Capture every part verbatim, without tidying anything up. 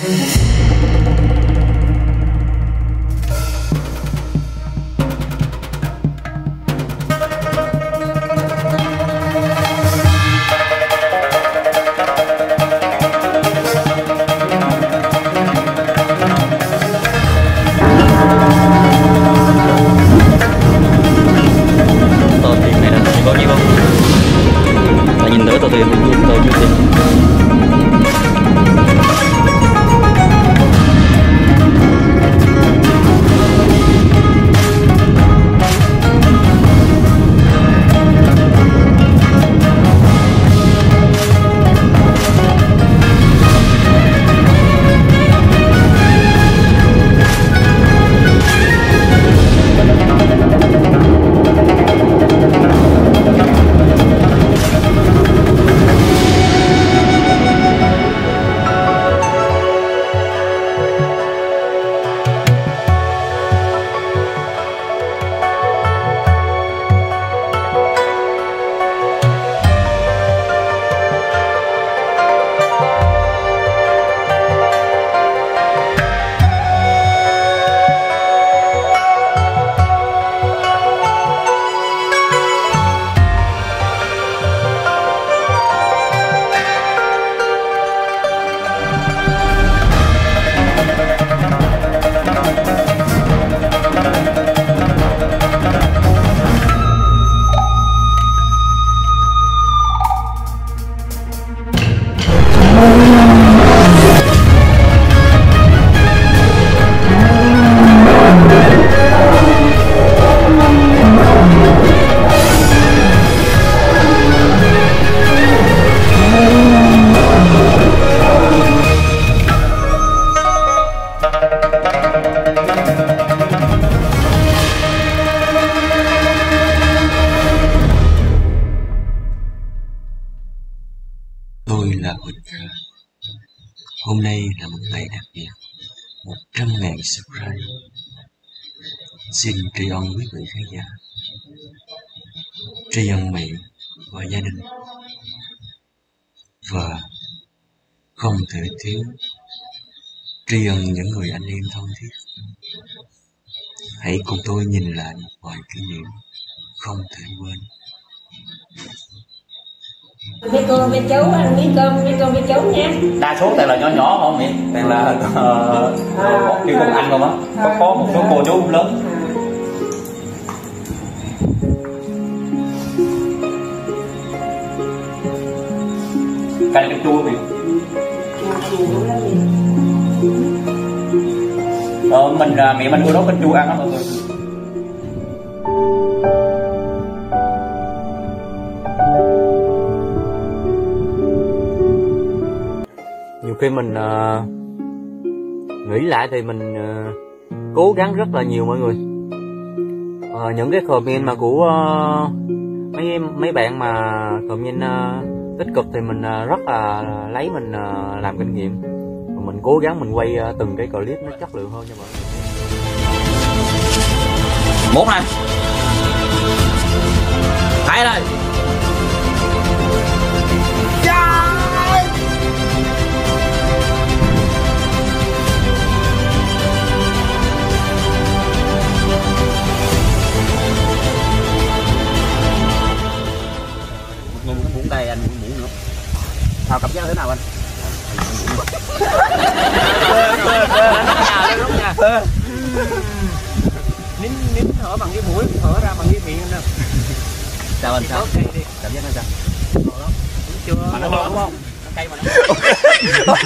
Hôm nay là một ngày đặc biệt, một trăm ngàn subscribe. Xin tri ân quý vị khán giả, tri ân mẹ và gia đình, và không thể thiếu tri ân những người anh em thân thiết. Hãy cùng tôi nhìn lại một vài kỷ niệm không thể quên. Mấy cô, mấy cháu ăn miếng cơm, mấy cô, mấy cháu nha. Đa số toàn là nhỏ nhỏ không vậy? Toàn là uh, kêu con anh không á. Có, có một số cô chú cũng lớn. Canh canh chua vậy. Ờ, mình mẹ mình cô nấu canh chua ăn đó mọi người. Nhiều khi mình uh, nghĩ lại thì mình uh, cố gắng rất là nhiều mọi người. Uh, những cái comment mà của uh, mấy em mấy bạn mà comment uh, tích cực thì mình uh, rất là lấy mình uh, làm kinh nghiệm. Mình cố gắng mình quay uh, từng cái clip nó chất lượng hơn cho mọi người. Một này, hai này. Muỗng đây anh, muỗng muỗng nữa. Sao cảm giác thế nào anh? Nín nín thở bằng cái mũi, thở ra bằng cái miệng nè. Sao anh sao? Cảm giác nó sao? Chưa. Mà nó ngon đúng không? Nó cay mà nó.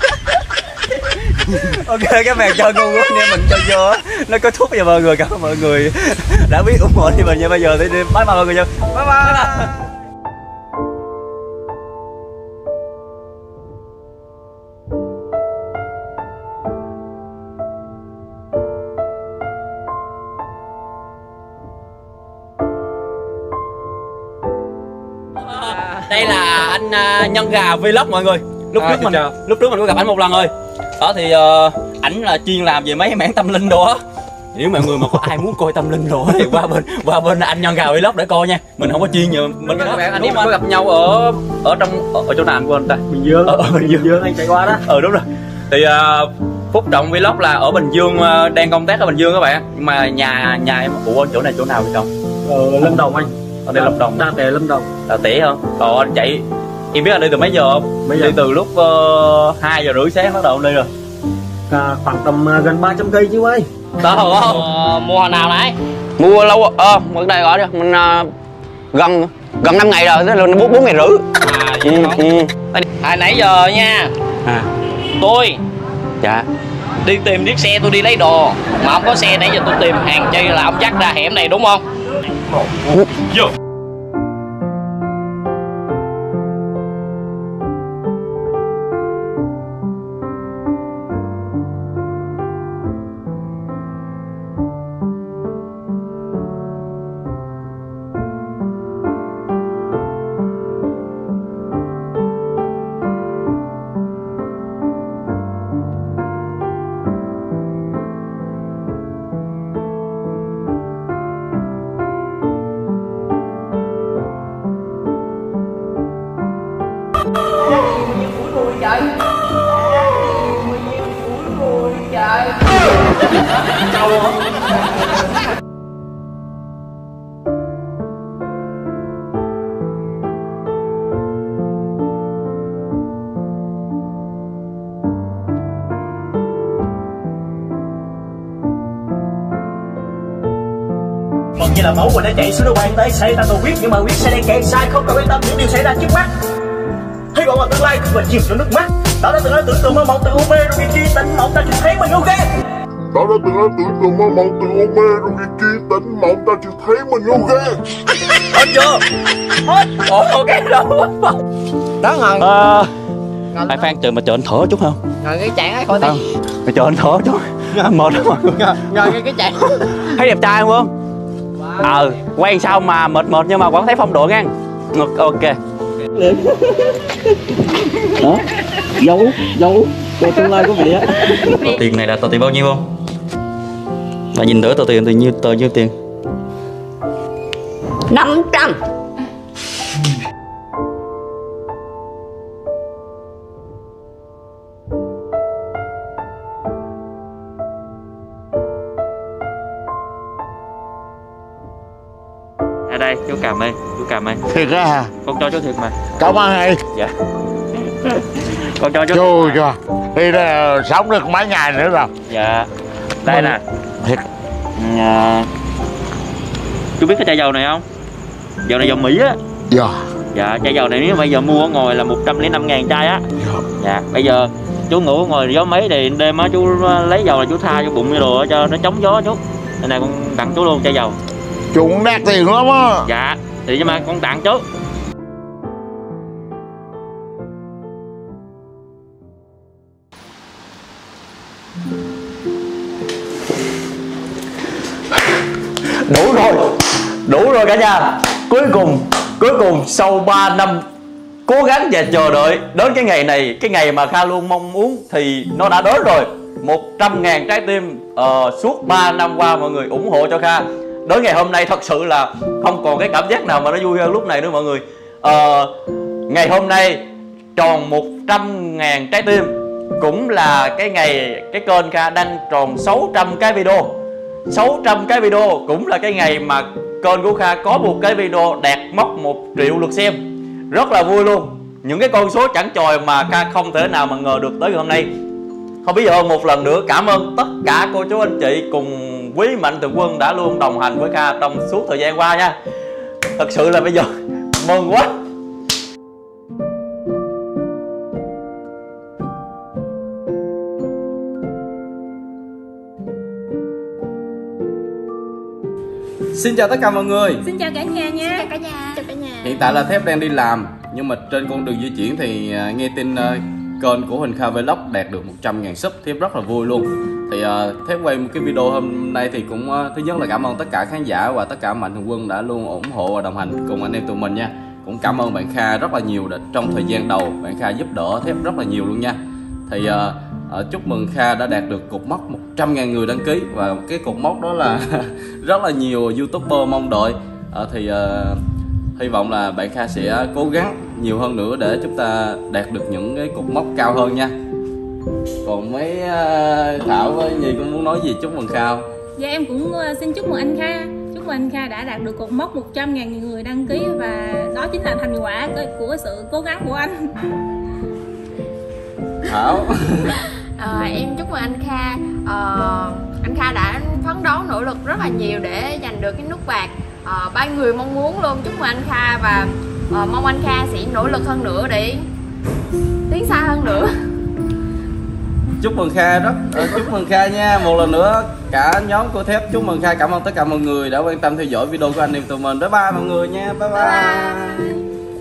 Ok, các bạn cho ngu quá nha, mình cho vô nó có thuốc cho mọi người. Cảm ơn mọi người đã biết ủng hộ thì mình nha. Bây giờ thì bye bye mọi người nha. Bye bye, bye, bye. Đây là anh uh, Nhân Gà Vlog mọi người. Lúc à, trước mình chào. lúc trước mình có gặp ảnh một lần rồi. Đó thì uh, ảnh là chuyên làm về mấy mảng tâm linh đồ á. Nếu mọi người mà có ai muốn coi tâm linh đồ thì qua bên qua bên anh Nhân Gà Vlog để coi nha. Mình không có chuyên nhiều mình cái đó. Anh em mình có gặp nhau ở ở trong ở, ở chỗ nào của anh ta? Bình Dương. Ở, ở Bình Dương. Dương anh chạy qua đó. Ờ đúng rồi. Thì uh, Phúc Trọng Vlog là ở Bình Dương, uh, đang công tác ở Bình Dương các bạn. Nhưng mà nhà nhà em, ủa chỗ này chỗ nào vậy Trọng? Ờ, Lâm Đồng anh. Ở đây Lâm Đồng. Đa Tề Lâm Đồng. Là tỉ không? Còn anh chạy, em biết anh đi từ mấy giờ không? Mấy giờ? Đi từ lúc uh, hai giờ rưỡi sáng bắt đầu đi rồi. À, khoảng tầm uh, gần ba trăm cây chứ ơi. Đó không? Ờ, mua hồi nào nãy? Mua lâu ờ à, đây gọi đi mình uh, gần gần năm ngày rồi, tức là bốn bốn ngày rưỡi. À vậy ừ, ừ. À, nãy giờ nha. À. Tôi dạ đi tìm chiếc xe tôi đi lấy đồ mà không có xe, nãy giờ tôi tìm hàng chi là ông dắt ra hẻm này đúng không? Vô. Còn như là máu mình đã chạy xuống đâu bàn tay xảy ra tôi biết, nhưng mà biết sẽ đang kẹt sai không cần quan tâm những điều xảy ra trước mắt. Hy vọng là tương lai không phải chìm trong nước mắt. Đó đã từng nói tưởng tượng mơ mộng từ u mê rồi bị chi tỉnh mộng ta chỉ thấy mình ok. Đó đã từng nói tưởng tượng mơ mộng từ u mê rồi bị chi tỉnh mộng ta chỉ thấy mình ok. Hết chưa? Hết. Ủa ok đâu. Đó ngồi. Ờ. Phải Phan chờ mà chờ anh thở chút không? Ngồi cái chạng ấy khỏi đi. Mày chờ anh thở chút. Mệt lắm mọi người. Ngồi cái cái chạng. Thấy đẹp trai không? Ờ, à, quay sao mà mệt mệt nhưng mà vẫn thấy phong độ ngang. Ok. Đó, dấu, dấu, cho tương lai của vị á. Tờ tiền này là tờ tiền bao nhiêu không? Và nhìn đỡ tờ tiền thì nhiêu tờ nhiêu tiền? năm trăm. À đây, chú cầm đây, chú cầm đây. Thiệt á hả? Con cho chú thiệt mà. Cảm ơn thầy. Dạ. Con cho chú. Chú cho. Đi đây sống được mấy ngày nữa rồi. Dạ. Đây nè. Thiệt. À, chú biết cái chai dầu này không? Dầu này dầu Mỹ á. Dạ. Dạ, chai dầu này nếu bây giờ mua ở ngoài là một trăm lẻ năm ngàn chai á. Dạ. Dạ, bây giờ chú ngủ ở ngoài gió mấy thì đêm á chú lấy dầu là chú tha cho bụng vô đồ cho nó chống gió chút. Nên này con tặng chú luôn chai dầu. Chú cũng đắt tiền lắm á. Dạ, thì nhưng mà con tặng chú. Đủ rồi, đủ rồi cả nhà. Cuối cùng, cuối cùng sau ba năm cố gắng và chờ đợi đến cái ngày này, cái ngày mà Kha luôn mong muốn thì nó đã đến rồi. Một trăm ngàn trái tim uh, suốt ba năm qua mọi người ủng hộ cho Kha. Đến ngày hôm nay thật sự là không còn cái cảm giác nào mà nó vui hơn lúc này nữa mọi người. uh, Ngày hôm nay tròn một trăm ngàn trái tim, cũng là cái ngày cái kênh Kha đăng tròn sáu trăm cái video. Sáu trăm cái video cũng là cái ngày mà kênh của Kha có một cái video đạt mốc một triệu lượt xem. Rất là vui luôn. Những cái con số chẳng chòi mà Kha không thể nào mà ngờ được tới ngày hôm nay. Không biết ơn một lần nữa cảm ơn tất cả cô chú anh chị cùng quý Mạnh Thường Quân đã luôn đồng hành với Kha trong suốt thời gian qua nha. Thật sự là bây giờ mừng quá. Xin chào tất cả mọi người. Xin chào cả nhà nha. Xin chào cả nhà. Chào cả nhà. Hiện tại là Thép đang đi làm, nhưng mà trên con đường di chuyển thì uh, nghe tin uh, kênh của Huỳnh Kha Vlog đạt được một trăm ngàn sub, Thép rất là vui luôn. Thì uh, Thép quay một cái video hôm nay thì cũng uh, thứ nhất là cảm ơn tất cả khán giả và tất cả Mạnh Thường Quân đã luôn ủng hộ và đồng hành cùng anh em tụi mình nha. Cũng cảm ơn bạn Kha rất là nhiều đã, trong thời gian đầu bạn Kha giúp đỡ Thép rất là nhiều luôn nha. Thì uh, uh, chúc mừng Kha đã đạt được cột mốc một trăm ngàn người đăng ký, và cái cột mốc đó là rất là nhiều YouTuber mong đợi. uh, Thì uh, hy vọng là bạn Kha sẽ cố gắng nhiều hơn nữa để chúng ta đạt được những cái cột mốc cao hơn nha. Còn mấy uh, Thảo với Nhi cũng muốn nói gì chúc mừng Kha không? Dạ em cũng xin chúc mừng anh Kha. Chúc mừng anh Kha đã đạt được cột mốc một trăm ngàn người đăng ký, và đó chính là thành quả của sự cố gắng của anh. Thảo. à, Em chúc mừng anh Kha. à, Anh Kha đã phấn đấu nỗ lực rất là nhiều để giành được cái nút bạc à, bao người mong muốn luôn. Chúc mừng anh Kha, và à, mong anh Kha sẽ nỗ lực hơn nữa để tiến xa hơn nữa. Chúc mừng Kha rất à, chúc mừng Kha nha. Một lần nữa cả nhóm của Thép chúc mừng Kha. Cảm ơn tất cả mọi người đã quan tâm theo dõi video của anh em tụi mình. Bye bye mọi người nha. Bye bye, bye.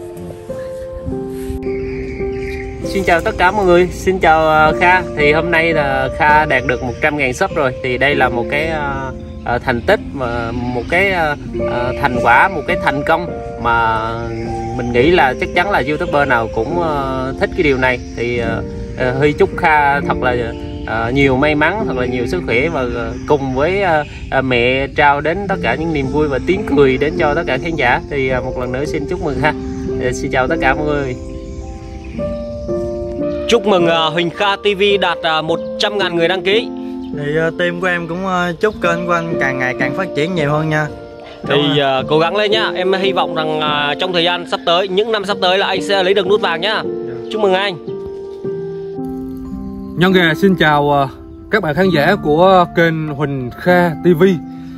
Xin chào tất cả mọi người, xin chào Kha. Thì hôm nay là Kha đạt được một trăm ngàn sub rồi. Thì đây là một cái uh, uh, thành tích, mà một cái uh, uh, thành quả, một cái thành công mà mình nghĩ là chắc chắn là YouTuber nào cũng uh, thích cái điều này. Thì uh, uh, Huy chúc Kha thật là uh, nhiều may mắn, thật là nhiều sức khỏe, và uh, cùng với uh, uh, mẹ trao đến tất cả những niềm vui và tiếng cười đến cho tất cả khán giả. Thì uh, một lần nữa xin chúc mừng Kha. uh, Xin chào tất cả mọi người. Chúc mừng uh, Huỳnh Kha ti vi đạt uh, một trăm ngàn người đăng ký. Thì uh, team của em cũng uh, chúc kênh của anh càng ngày càng phát triển nhiều hơn nha. Thì uh, cố gắng lên nhá. Em hy vọng rằng uh, trong thời gian sắp tới, những năm sắp tới là anh sẽ lấy được nút vàng nhá. Chúc mừng anh. Nhân gà xin chào uh, các bạn khán giả của kênh Huỳnh Kha ti vi.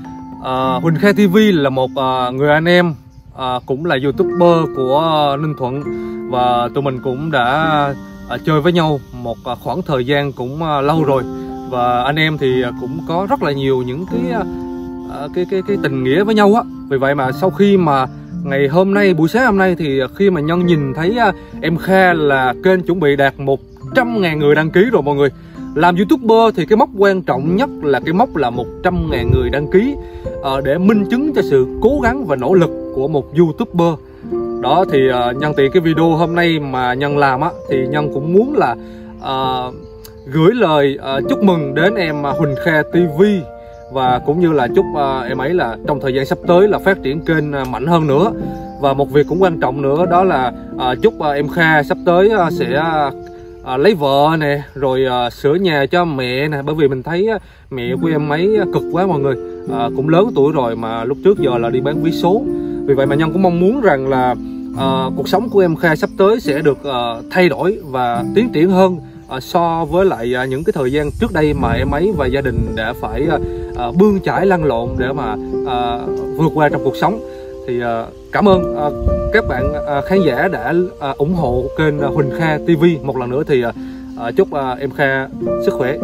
uh, Huỳnh Kha ti vi là một uh, người anh em, uh, cũng là YouTuber của uh, Ninh Thuận. Và tụi mình cũng đã uh, chơi với nhau một uh, khoảng thời gian cũng uh, lâu rồi. Và anh em thì uh, cũng có rất là nhiều những cái uh, cái cái cái tình nghĩa với nhau á. Vì vậy mà sau khi mà ngày hôm nay, buổi sáng hôm nay, thì khi mà Nhân nhìn thấy uh, em Kha là kênh chuẩn bị đạt một trăm ngàn người đăng ký rồi mọi người. Làm YouTuber thì cái mốc quan trọng nhất là cái mốc là một trăm ngàn người đăng ký, uh, để minh chứng cho sự cố gắng và nỗ lực của một YouTuber. Đó thì uh, nhân tiện cái video hôm nay mà Nhân làm á, thì Nhân cũng muốn là uh, gửi lời uh, chúc mừng đến em uh, Huỳnh Kha ti vi. Và cũng như là chúc uh, em ấy là trong thời gian sắp tới là phát triển kênh uh, mạnh hơn nữa. Và một việc cũng quan trọng nữa đó là uh, chúc uh, em Kha sắp tới uh, sẽ uh, uh, lấy vợ nè, rồi uh, sửa nhà cho mẹ nè. Bởi vì mình thấy uh, mẹ của em ấy uh, cực quá mọi người, uh, cũng lớn tuổi rồi mà lúc trước giờ là đi bán vé số. Vì vậy mà Nhân cũng mong muốn rằng là uh, cuộc sống của em Kha sắp tới sẽ được uh, thay đổi và tiến triển hơn uh, so với lại uh, những cái thời gian trước đây mà em ấy và gia đình đã phải uh, uh, bươn chải lăn lộn để mà uh, vượt qua trong cuộc sống. Thì uh, cảm ơn uh, các bạn uh, khán giả đã uh, ủng hộ kênh uh, Huỳnh Kha ti vi. Một lần nữa thì uh, uh, chúc uh, em Kha sức khỏe.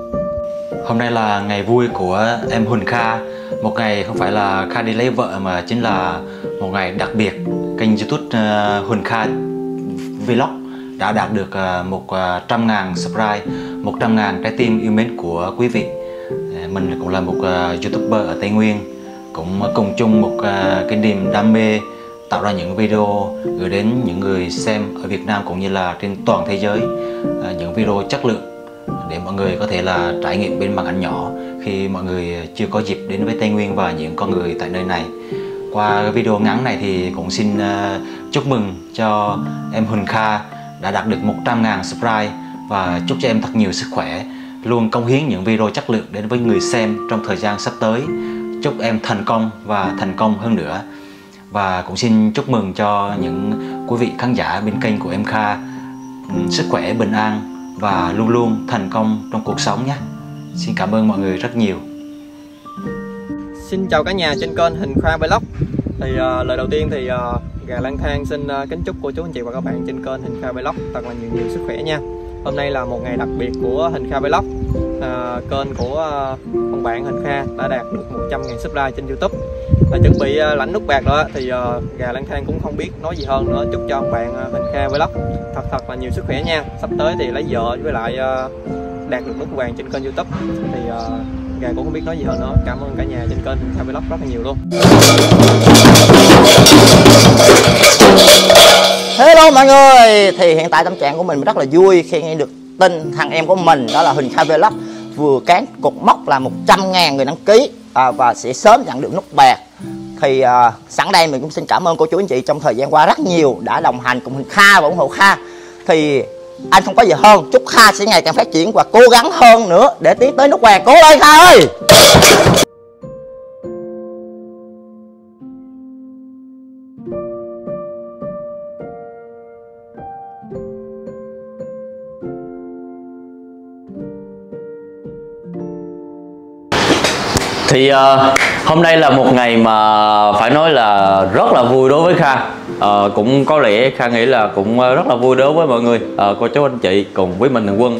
Hôm nay là ngày vui của em Huỳnh Kha. Một ngày không phải là Kha đi lấy vợ mà chính là một ngày đặc biệt. Kênh YouTube uh, Huỳnh Kha Vlog đã đạt được uh, một trăm ngàn subscribe, một trăm ngàn trái tim yêu mến của quý vị. uh, Mình cũng là một uh, YouTuber ở Tây Nguyên, cũng cùng chung một uh, cái niềm đam mê tạo ra những video gửi đến những người xem ở Việt Nam cũng như là trên toàn thế giới. uh, Những video chất lượng để mọi người có thể là trải nghiệm bên màn ảnh nhỏ khi mọi người chưa có dịp đến với Tây Nguyên và những con người tại nơi này. Qua video ngắn này thì cũng xin uh, chúc mừng cho em Huỳnh Kha đã đạt được một trăm ngàn subscribe, và chúc cho em thật nhiều sức khỏe, luôn cống hiến những video chất lượng đến với người xem trong thời gian sắp tới. Chúc em thành công và thành công hơn nữa. Và cũng xin chúc mừng cho những quý vị khán giả bên kênh của em Kha sức khỏe, bình an và luôn luôn thành công trong cuộc sống nhé. Xin cảm ơn mọi người rất nhiều. Xin chào cả nhà trên kênh Huỳnh Kha Vlog. Thì uh, lời đầu tiên thì uh, Gà Lang Thang xin uh, kính chúc cô chú anh chị và các bạn trên kênh Huỳnh Kha Vlog thật là nhiều nhiều sức khỏe nha. Hôm nay là một ngày đặc biệt của Huỳnh Kha Vlog. uh, Kênh của uh, ông bạn Huỳnh Kha đã đạt được một trăm ngàn subscribe trên YouTube. Và chuẩn bị uh, lãnh nút bạc nữa thì uh, Gà Lang Thang cũng không biết nói gì hơn nữa. Chúc cho ông bạn uh, Huỳnh Kha Vlog thật thật là nhiều sức khỏe nha. Sắp tới thì lấy vợ với lại uh, đạt được nút vàng trên kênh YouTube. Thì uh, Gà cũng không biết nói gì hơn nữa. Cảm ơn cả nhà trên kênh Huỳnh Kha Vlog rất là nhiều luôn. Hello mọi người, thì hiện tại tâm trạng của mình rất là vui khi nghe được tin thằng em của mình đó là Huỳnh Kha Vlog vừa cán cột mốc là một trăm ngàn người đăng ký à, và sẽ sớm nhận được nút bạc. Thì à, sẵn đây mình cũng xin cảm ơn cô chú anh chị trong thời gian qua rất nhiều đã đồng hành cùng Huỳnh Kha và ủng hộ Kha. Thì anh không có gì hơn. Chúc Kha sẽ ngày càng phát triển và cố gắng hơn nữa để tiến tới nút vàng. Cố lên Kha ơi. Thì uh, hôm nay là một ngày mà phải nói là rất là vui đối với Kha. uh, Cũng có lẽ Kha nghĩ là cũng rất là vui đối với mọi người, uh, cô chú anh chị cùng với Mạnh Thường Quân,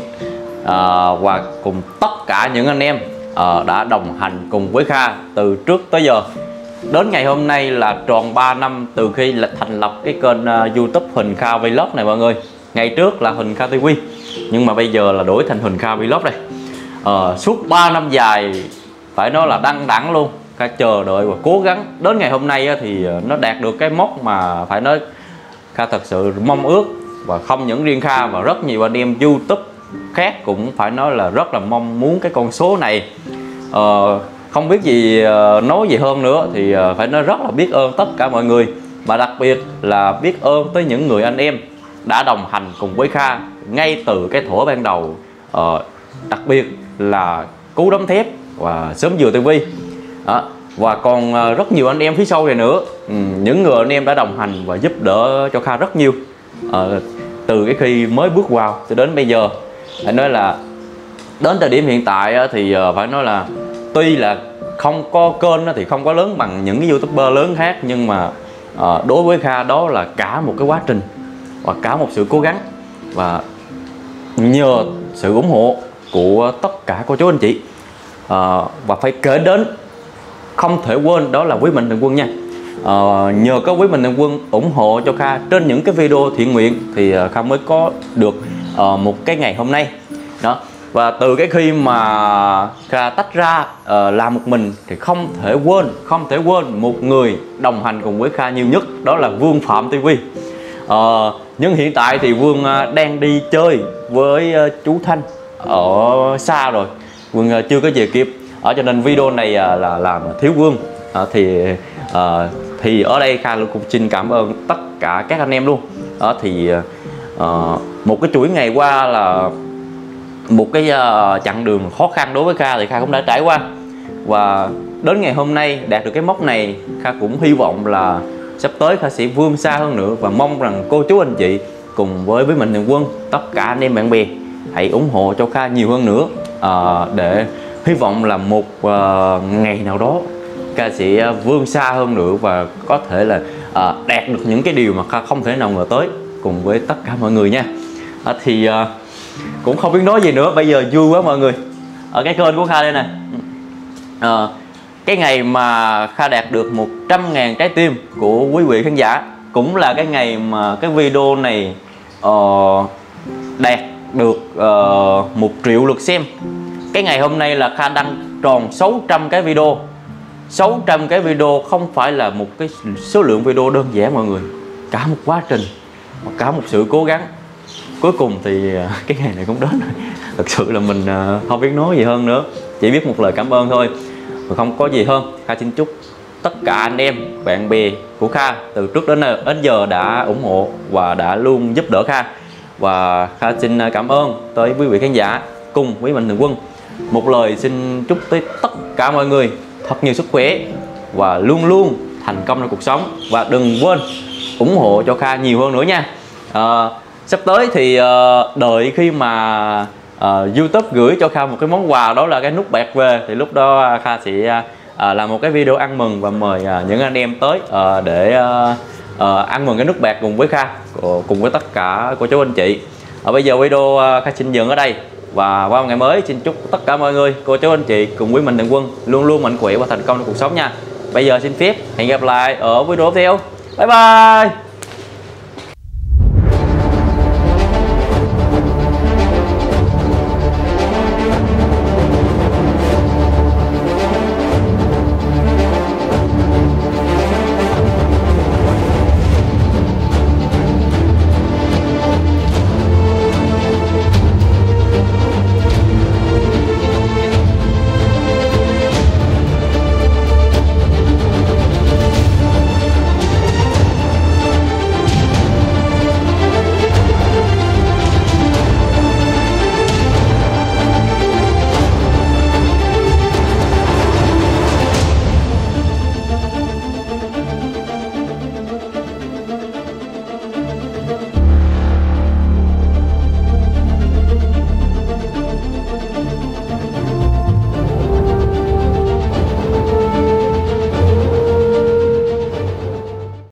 uh, và cùng tất cả những anh em uh, đã đồng hành cùng với Kha từ trước tới giờ. Đến ngày hôm nay là tròn ba năm từ khi là thành lập cái kênh uh, YouTube Huỳnh Kha Vlog này mọi người. Ngày trước là Huỳnh Kha ti vi, nhưng mà bây giờ là đổi thành Huỳnh Kha Vlog đây. uh, Suốt ba năm dài phải nói là đăng đẳng luôn, Kha chờ đợi và cố gắng đến ngày hôm nay thì nó đạt được cái mốc mà phải nói Kha thật sự mong ước. Và không những riêng Kha và rất nhiều anh em YouTube khác cũng phải nói là rất là mong muốn cái con số này. ờ, Không biết gì nói gì hơn nữa thì phải nói rất là biết ơn tất cả mọi người, mà đặc biệt là biết ơn tới những người anh em đã đồng hành cùng với Kha ngay từ cái thuở ban đầu. ờ, Đặc biệt là Cú Đấm Thép và Sớm Dừa ti vi đó. Và còn rất nhiều anh em phía sau này nữa, ừ, những người anh em đã đồng hành và giúp đỡ cho Kha rất nhiều, ờ, từ cái khi mới bước vào cho đến bây giờ. Phải nói là đến thời điểm hiện tại thì phải nói là tuy là không có kênh thì không có lớn bằng những cái YouTuber lớn khác, nhưng mà ờ, đối với Kha đó là cả một cái quá trình và cả một sự cố gắng, và nhờ sự ủng hộ của tất cả cô chú anh chị. À, và phải kể đến không thể quên đó là quý Mạnh Thường Quân nha. à, Nhờ có quý Mạnh Thường Quân ủng hộ cho Kha trên những cái video thiện nguyện thì Kha mới có được à, một cái ngày hôm nay đó. Và từ cái khi mà Kha tách ra à, làm một mình thì không thể quên không thể quên một người đồng hành cùng với Kha nhiều nhất, đó là Vương Phạm ti vi. à, Nhưng hiện tại thì Vương đang đi chơi với chú Thanh ở xa rồi, Vương chưa có về kịp, ở cho nên video này là làm thiếu Vương. à, thì à, thì ở đây Kha cũng xin cảm ơn tất cả các anh em luôn. à, thì à, một cái chuỗi ngày qua là một cái uh, chặng đường khó khăn đối với Kha thì Kha cũng đã trải qua, và đến ngày hôm nay đạt được cái mốc này, Kha cũng hy vọng là sắp tới Kha sẽ vươn xa hơn nữa, và mong rằng cô chú anh chị cùng với với Mạnh Thường Quân, tất cả anh em bạn bè hãy ủng hộ cho Kha nhiều hơn nữa, à, để hy vọng là một uh, ngày nào đó Kha sẽ vươn xa hơn nữa và có thể là uh, đạt được những cái điều mà Kha không thể nào ngờ tới cùng với tất cả mọi người nha. à, Thì uh, cũng không biết nói gì nữa, bây giờ vui quá mọi người. Ở cái kênh của Kha đây nè, à, cái ngày mà Kha đạt được một trăm ngàn trái tim của quý vị khán giả, cũng là cái ngày mà cái video này uh, đạt được uh, một triệu lượt xem. Cái ngày hôm nay là Kha đăng tròn sáu trăm cái video. Sáu trăm cái video không phải là một cái số lượng video đơn giản mọi người, cả một quá trình, cả một sự cố gắng. Cuối cùng thì cái ngày này cũng đến rồi. Thật sự là mình không biết nói gì hơn nữa, chỉ biết một lời cảm ơn thôi, và không có gì hơn. Kha xin chúc tất cả anh em bạn bè của Kha từ trước đến đến giờ đã ủng hộ và đã luôn giúp đỡ Kha, và Kha xin cảm ơn tới quý vị khán giả cùng với Mạnh Thường Quân. Một lời xin chúc tới tất cả mọi người thật nhiều sức khỏe và luôn luôn thành công trong cuộc sống, và đừng quên ủng hộ cho Kha nhiều hơn nữa nha. à, Sắp tới thì uh, đợi khi mà uh, YouTube gửi cho Kha một cái món quà, đó là cái nút bạc về, thì lúc đó Kha sẽ uh, làm một cái video ăn mừng và mời uh, những anh em tới uh, để uh, uh, ăn mừng cái nút bạc cùng với Kha, cùng với tất cả cô chú anh chị. Ở bây giờ video uh, Kha xin dừng ở đây, và qua một ngày mới xin chúc tất cả mọi người, cô chú anh chị cùng với Mạnh Thường Quân luôn luôn mạnh khỏe và thành công trong cuộc sống nha. Bây giờ xin phép hẹn gặp lại ở video tiếp theo. Bye bye.